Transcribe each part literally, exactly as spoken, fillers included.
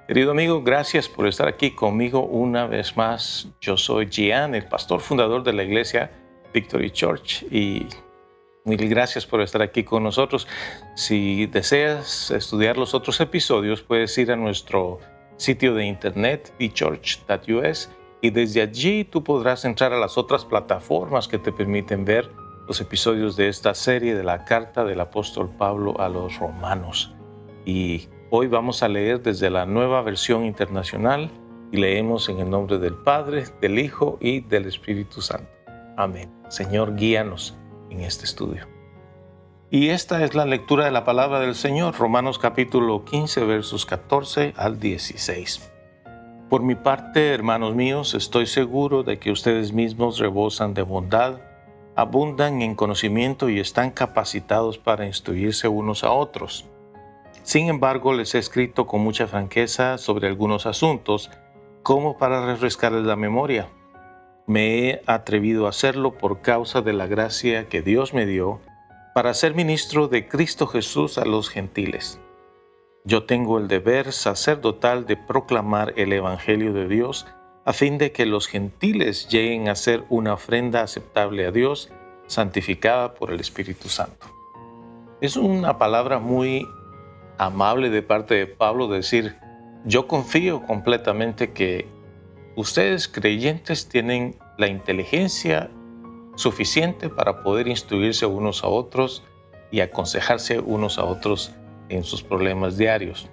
Querido amigo, gracias por estar aquí conmigo una vez más. Yo soy Gian, el pastor fundador de la iglesia Victory Church, y mil gracias por estar aquí con nosotros. Si deseas estudiar los otros episodios, puedes ir a nuestro sitio de internet, v church punto u s, y desde allí tú podrás entrar a las otras plataformas que te permiten ver los episodios de esta serie de la carta del apóstol Pablo a los romanos. Y hoy vamos a leer desde la Nueva Versión Internacional y leemos en el nombre del Padre, del Hijo y del Espíritu Santo. Amén. Señor, guíanos en este estudio. Y esta es la lectura de la palabra del Señor, Romanos capítulo quince, versos catorce al dieciséis. Por mi parte, hermanos míos, estoy seguro de que ustedes mismos rebosan de bondad, abundan en conocimiento y están capacitados para instruirse unos a otros. Sin embargo, les he escrito con mucha franqueza sobre algunos asuntos, como para refrescarles la memoria. Me he atrevido a hacerlo por causa de la gracia que Dios me dio para ser ministro de Cristo Jesús a los gentiles. Yo tengo el deber sacerdotal de proclamar el Evangelio de Dios a fin de que los gentiles lleguen a ser una ofrenda aceptable a Dios, santificada por el Espíritu Santo. Es una palabra muy amable de parte de Pablo decir: yo confío completamente que ustedes creyentes tienen la inteligencia suficiente para poder instruirse unos a otros y aconsejarse unos a otros en sus problemas diarios.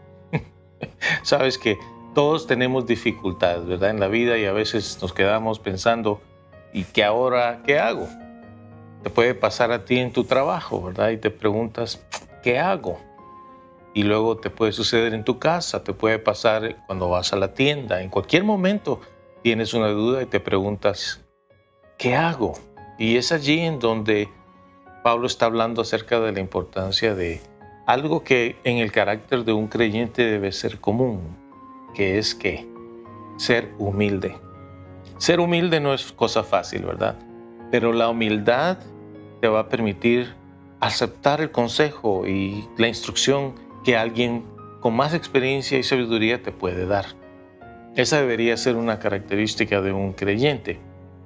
Sabes que todos tenemos dificultades, ¿verdad? En la vida, y a veces nos quedamos pensando, ¿y qué ahora qué hago? Te puede pasar a ti en tu trabajo, ¿verdad? Y te preguntas, ¿qué hago? Y luego te puede suceder en tu casa, te puede pasar cuando vas a la tienda. En cualquier momento tienes una duda y te preguntas, ¿qué hago? Y es allí en donde Pablo está hablando acerca de la importancia de algo que en el carácter de un creyente debe ser común, que es que ser humilde. Ser humilde no es cosa fácil, ¿verdad? Pero la humildad te va a permitir aceptar el consejo y la instrucción que alguien con más experiencia y sabiduría te puede dar. Esa debería ser una característica de un creyente.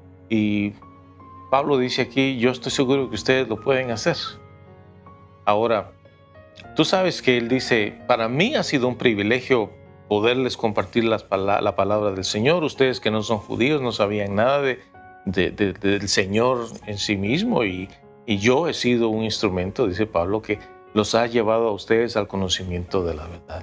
Y Pablo dice aquí, yo estoy seguro que ustedes lo pueden hacer. Ahora, tú sabes que él dice, para mí ha sido un privilegio poderles compartir las pala- la palabra del Señor. Ustedes que no son judíos no sabían nada de, de, de, del Señor en sí mismo, y, y yo he sido un instrumento, dice Pablo, que los ha llevado a ustedes al conocimiento de la verdad.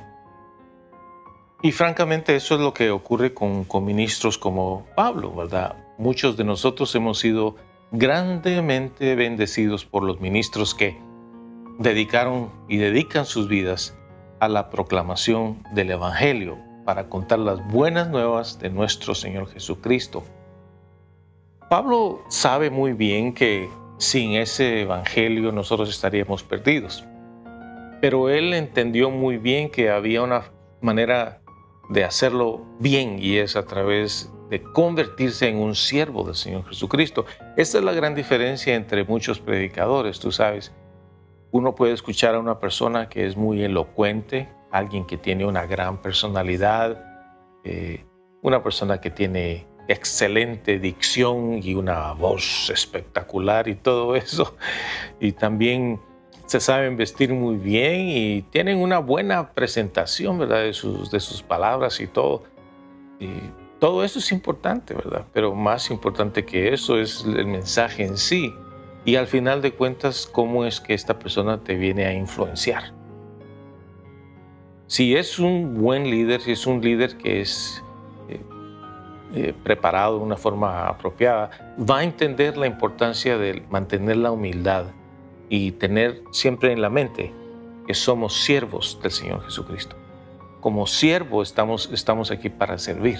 Y francamente eso es lo que ocurre con, con ministros como Pablo, ¿verdad? Muchos de nosotros hemos sido grandemente bendecidos por los ministros que dedicaron y dedican sus vidas a la proclamación del Evangelio para contar las buenas nuevas de nuestro Señor Jesucristo. Pablo sabe muy bien que sin ese Evangelio nosotros estaríamos perdidos. Pero él entendió muy bien que había una manera de hacerlo bien, y es a través de convertirse en un siervo del Señor Jesucristo. Esta es la gran diferencia entre muchos predicadores, tú sabes. Uno puede escuchar a una persona que es muy elocuente, alguien que tiene una gran personalidad, eh, una persona que tiene excelente dicción y una voz espectacular y todo eso. Y también se saben vestir muy bien y tienen una buena presentación, ¿verdad? De sus, de sus palabras y todo. Y todo eso es importante, ¿verdad? Pero más importante que eso es el mensaje en sí. Y al final de cuentas, ¿cómo es que esta persona te viene a influenciar? Si es un buen líder, si es un líder que es eh, eh, preparado de una forma apropiada, va a entender la importancia de mantener la humildad y tener siempre en la mente que somos siervos del Señor Jesucristo. Como siervo estamos, estamos aquí para servir.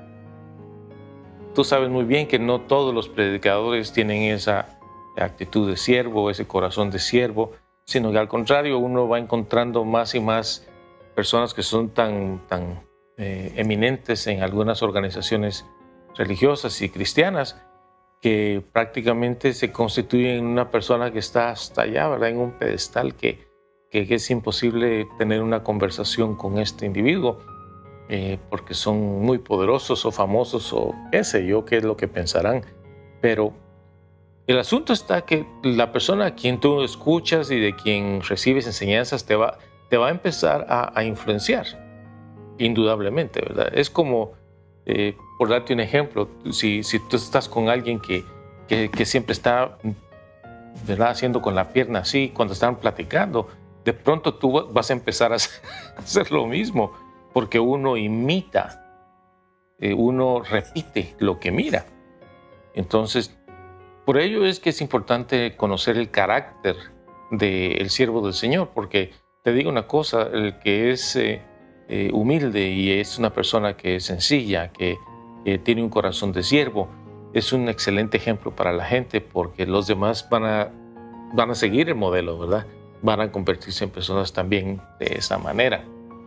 Tú sabes muy bien que no todos los predicadores tienen esa actitud de siervo, ese corazón de siervo, sino que al contrario uno va encontrando más y más personas que son tan, tan eh, eminentes en algunas organizaciones religiosas y cristianas, que prácticamente se constituye en una persona que está hasta allá, ¿verdad? En un pedestal que, que, que es imposible tener una conversación con este individuo. eh, porque son muy poderosos o famosos o qué sé yo, qué es lo que pensarán. Pero el asunto está que la persona a quien tú escuchas y de quien recibes enseñanzas te va, te va a empezar a, a influenciar, indudablemente, ¿verdad? Es como, eh, por darte un ejemplo, si, si tú estás con alguien que, que, que siempre está, ¿verdad?, haciendo con la pierna así, cuando están platicando, de pronto tú vas a empezar a hacer, a hacer lo mismo, porque uno imita, eh, uno repite lo que mira. Entonces, por ello es que es importante conocer el carácter del siervo del Señor, porque te digo una cosa, el que es eh, eh, humilde y es una persona que es sencilla, que, que tiene un corazón de siervo, es un excelente ejemplo para la gente, porque los demás van a, van a seguir el modelo, ¿verdad? Van a convertirse en personas también de esa manera.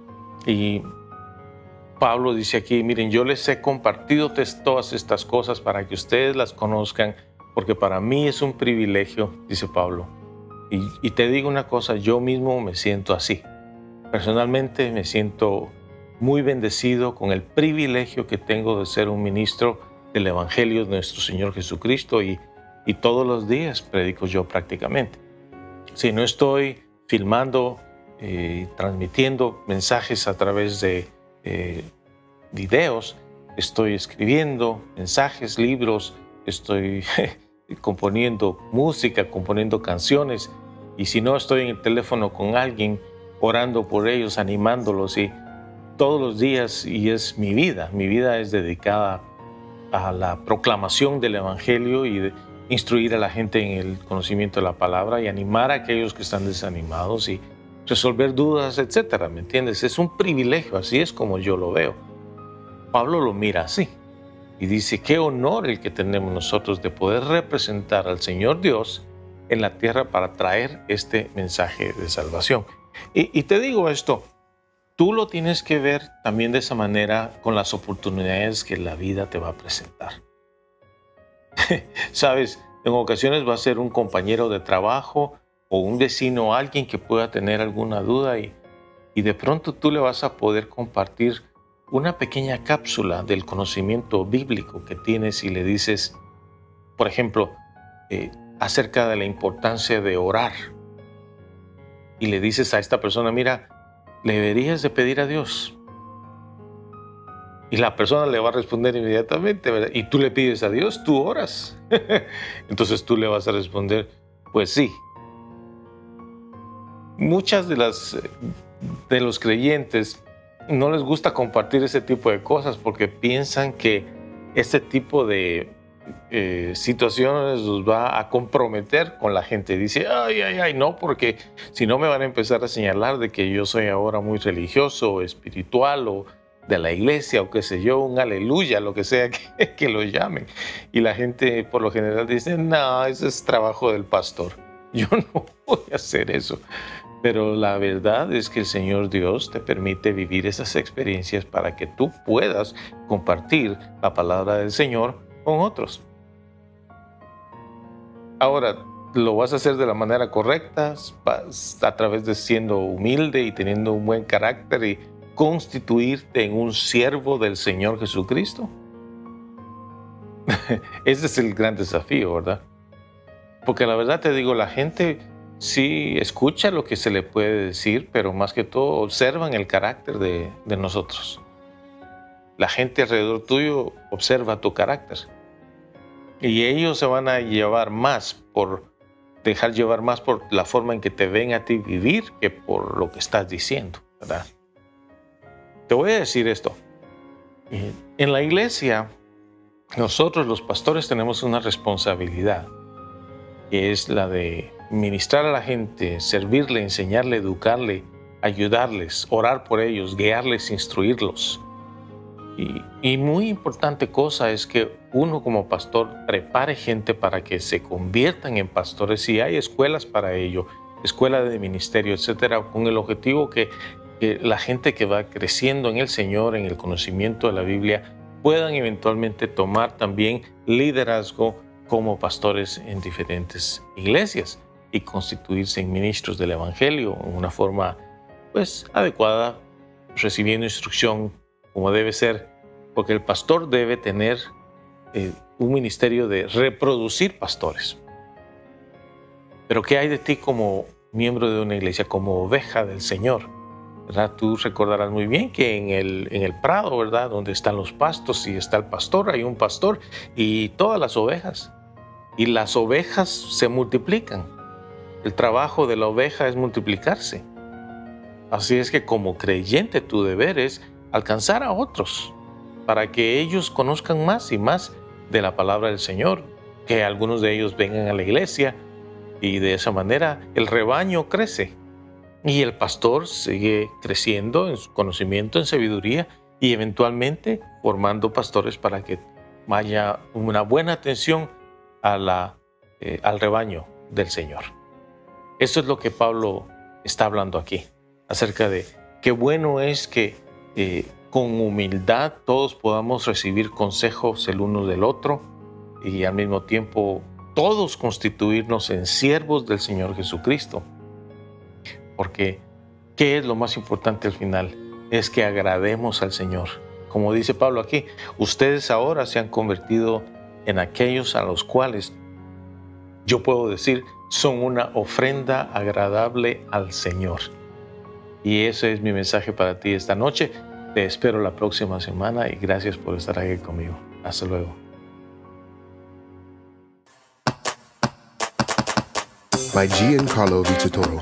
Y Pablo dice aquí, miren, yo les he compartido todas estas cosas para que ustedes las conozcan, porque para mí es un privilegio, dice Pablo. Y, y te digo una cosa, yo mismo me siento así. Personalmente me siento muy bendecido con el privilegio que tengo de ser un ministro del Evangelio de nuestro Señor Jesucristo y, y todos los días predico yo prácticamente. Si no estoy filmando, eh, transmitiendo mensajes a través de eh, videos, estoy escribiendo mensajes, libros, estoy componiendo música, componiendo canciones, y si no estoy en el teléfono con alguien, orando por ellos, animándolos, y todos los días, y es mi vida, mi vida es dedicada a la proclamación del Evangelio y de instruir a la gente en el conocimiento de la palabra y animar a aquellos que están desanimados y resolver dudas, etcétera, ¿me entiendes? Es un privilegio, así es como yo lo veo. Pablo lo mira así y dice, qué honor el que tenemos nosotros de poder representar al Señor Dios en la tierra para traer este mensaje de salvación. Y, y te digo esto, tú lo tienes que ver también de esa manera con las oportunidades que la vida te va a presentar. Sabes, en ocasiones va a ser un compañero de trabajo o un vecino o alguien que pueda tener alguna duda y, y de pronto tú le vas a poder compartir una pequeña cápsula del conocimiento bíblico que tienes y le dices, por ejemplo, eh, acerca de la importancia de orar. Y le dices a esta persona, mira, le deberías de pedir a Dios. Y la persona le va a responder inmediatamente, ¿verdad? Y tú le pides a Dios, tú oras. Entonces tú le vas a responder, pues sí. Muchas de las de los creyentes no les gusta compartir ese tipo de cosas porque piensan que este tipo de eh, situaciones los va a comprometer con la gente. Dice, ay, ay, ay, no, porque si no me van a empezar a señalar de que yo soy ahora muy religioso o espiritual o de la iglesia o qué sé yo, un aleluya, lo que sea que, que lo llamen. Y la gente por lo general dice, no, ese es trabajo del pastor. Yo no voy a hacer eso. Pero la verdad es que el Señor Dios te permite vivir esas experiencias para que tú puedas compartir la palabra del Señor con otros. Ahora, lo vas a hacer de la manera correcta, a través de siendo humilde y teniendo un buen carácter y constituirte en un siervo del Señor Jesucristo. Ese es el gran desafío, ¿verdad? Porque la verdad te digo, la gente sí escucha lo que se le puede decir, pero más que todo observan el carácter de, de nosotros. La gente alrededor tuyo observa tu carácter. Y ellos se van a llevar más por dejar llevar más por la forma en que te ven a ti vivir que por lo que estás diciendo, ¿verdad? Te voy a decir esto. En la iglesia, nosotros los pastores tenemos una responsabilidad, que es la de ministrar a la gente, servirle, enseñarle, educarle, ayudarles, orar por ellos, guiarles, instruirlos. Y, y muy importante cosa es que uno como pastor prepare gente para que se conviertan en pastores. Si hay escuelas para ello, escuela de ministerio, etcétera, con el objetivo que, que la gente que va creciendo en el Señor, en el conocimiento de la Biblia, puedan eventualmente tomar también liderazgo como pastores en diferentes iglesias y constituirse en ministros del Evangelio en una forma pues adecuada, recibiendo instrucción como debe ser, porque el pastor debe tener eh, un ministerio de reproducir pastores. Pero ¿qué hay de ti como miembro de una iglesia, como oveja del Señor? ¿Verdad? Tú recordarás muy bien que en el, en el prado, ¿verdad?, donde están los pastos y está el pastor, hay un pastor y todas las ovejas. Y las ovejas se multiplican. El trabajo de la oveja es multiplicarse. Así es que como creyente tu deber es alcanzar a otros para que ellos conozcan más y más de la palabra del Señor, que algunos de ellos vengan a la iglesia y de esa manera el rebaño crece y el pastor sigue creciendo en su conocimiento, en sabiduría y eventualmente formando pastores para que haya una buena atención a la, eh, al rebaño del Señor. Eso es lo que Pablo está hablando aquí, acerca de qué bueno es que eh, con humildad todos podamos recibir consejos el uno del otro y al mismo tiempo todos constituirnos en siervos del Señor Jesucristo. Porque, ¿qué es lo más importante al final? Es que agrademos al Señor. Como dice Pablo aquí, ustedes ahora se han convertido en aquellos a los cuales yo puedo decir son una ofrenda agradable al Señor. Y ese es mi mensaje para ti esta noche. Te espero la próxima semana y gracias por estar aquí conmigo. Hasta luego. By Giancarlo Vitatoro.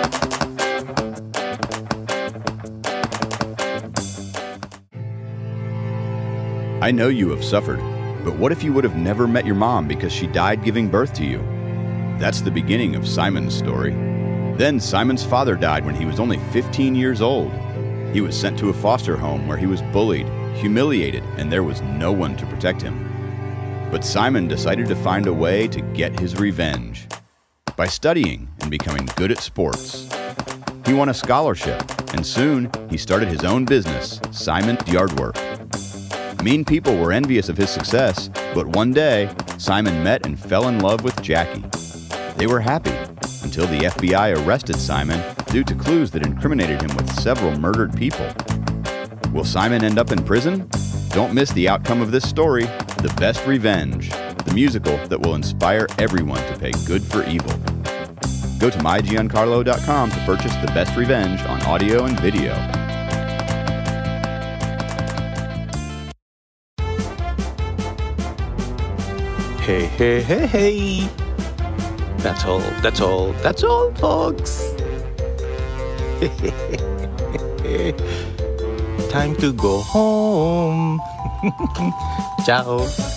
I know you have suffered, but what if you would have never met your mom because she died giving birth to you? That's the beginning of Simon's story. Then Simon's father died when he was only fifteen years old. He was sent to a foster home where he was bullied, humiliated, and there was no one to protect him. But Simon decided to find a way to get his revenge by studying and becoming good at sports. He won a scholarship, and soon he started his own business, Simon's Yardwork. Mean people were envious of his success, but one day, Simon met and fell in love with Jackie. They were happy until the F B I arrested Simon due to clues that incriminated him with several murdered people. Will Simon end up in prison? Don't miss the outcome of this story, The Best Revenge, the musical that will inspire everyone to pay good for evil. Go to my giancarlo dot com to purchase The Best Revenge on audio and video. Hey, hey, hey, hey. That's all, that's all, that's all, folks. Time to go home. Ciao.